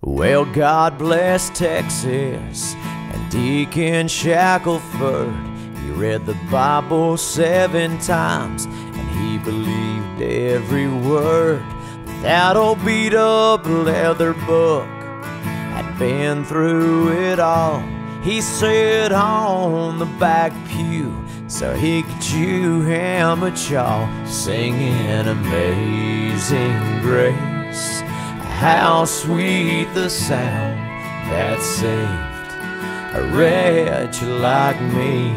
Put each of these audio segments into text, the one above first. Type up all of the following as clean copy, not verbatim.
Well, God bless Texas and Deacon Shackelford. He read the Bible 7 times and he believed every word. That old beat up leather book had been through it all. He sat on the back pew so he could chew him a chaw, singing Amazing Grace. How sweet the sound that saved a wretch like me.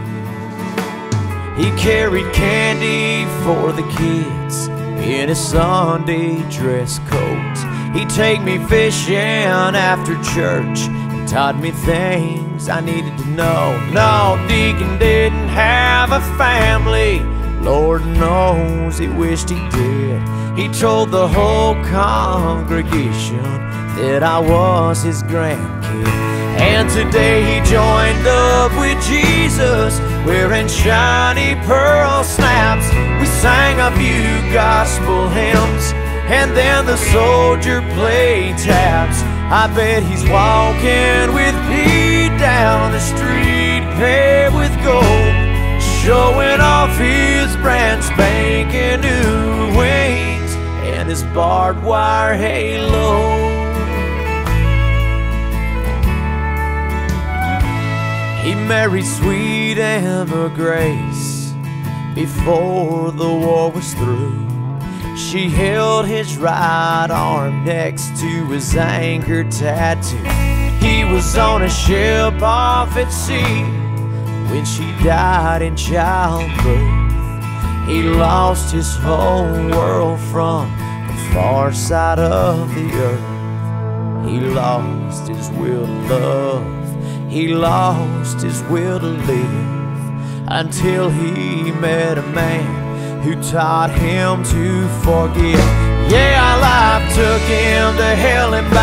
He carried candy for the kids in his Sunday dress coat. He'd take me fishing after church and taught me things I needed to know. No, Deacon didn't have a family. Lord knows he wished he did. He told the whole congregation that I was his grandkid. And today he joined up with Jesus, wearing shiny pearl snaps. We sang a few gospel hymns, and then the soldier played taps. I bet he's walking with Pete down the street, paved with gold, showing off his brand spanking new wings and his barbed wire halo. He married sweet Emma Grace before the war was through. She held his right arm next to his anchor tattoo. He was on a ship off at sea when she died in childbirth. He lost his whole world from the far side of the earth. He lost his will to love. He lost his will to live until he met a man who taught him to forgive. Yeah, life took him to hell and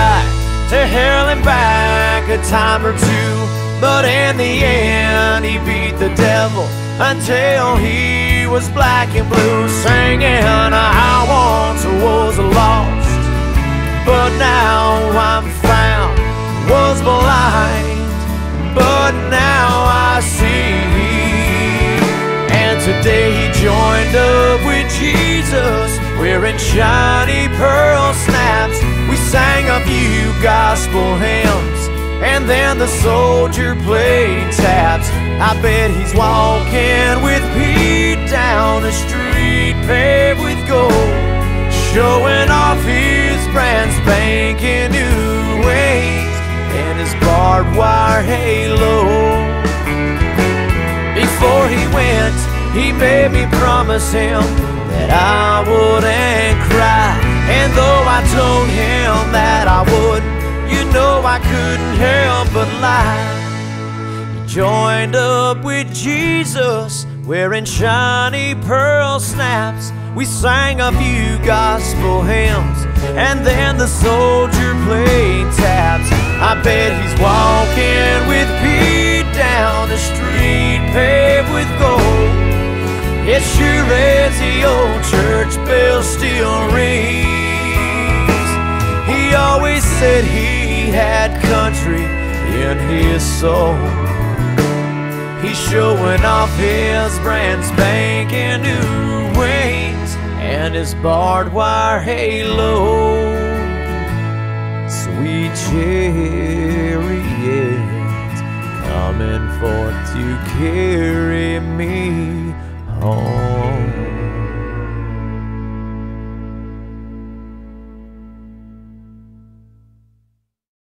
back a time or two. But in the end, he beat the devil until he was black and blue, singing, I once was lost, but now I'm found. Was blind, but now I see. And today he joined up with Jesus, wearing shiny pearl snaps. We sang a few gospel hymns, and then the soldier played taps. I bet he's walking with Pete down the street, paved with gold, showing off his brand spanking new wings and his barbed wire halo. Before he went, he made me promise him that I wouldn't cry. And though I told him that I wouldn't, you know I couldn't help but lie. He joined up with Jesus, wearing shiny pearl snaps. We sang a few gospel hymns, and then the soldier played taps. I bet he's walking with Pete down the street, paved with gold. As sure as the old church bell still rings. He always said he had country in his soul. He's showing off his brand spanking new wings and his barbed wire halo. Sweet chariot coming forth to carry me home.